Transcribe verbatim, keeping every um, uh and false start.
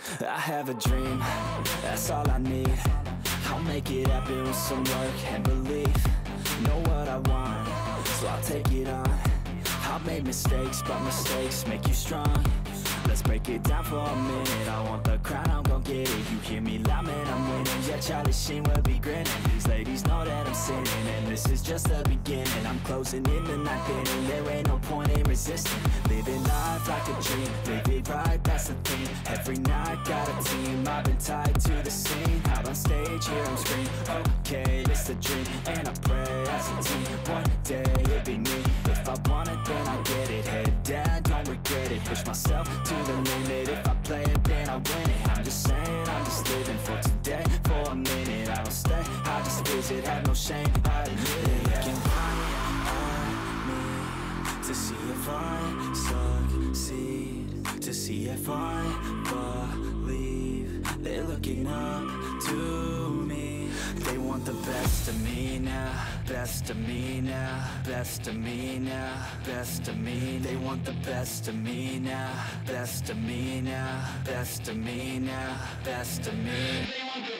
I have a dream, that's all I need. I'll make it happen with some work and belief. Know what I want, so I'll take it on. I've made mistakes, but mistakes make you strong. Let's break it down for a minute. I want the crown, I'm gon' get it. You hear me loud, man, I'm winning. Yeah, Charlie Sheen will be grinning. These ladies know that I'm sinning, and this is just the beginning. I'm closing in the ninth inning. There ain't no point in resisting. Living life like a dream, live it right, that's the thing. Every night, got a team, I've been tied to the scene. Out on stage, hear them scream, okay, it's a dream. And I pray as a team, one day it'll be me. If I want it, then I get it. Head down, don't regret it. Push myself to the limit. If I play it, then I win it. I'm just saying, I'm just living for today. For a minute, I don't stay, I just visit. Have no shame, I admit it. Looking right at me to see if I succeed, to see if I believe. They're looking up to me. They want the best of me now, best of me now, best of me now, best of me. They want the best of me now, best of me now, best of me now, best of me.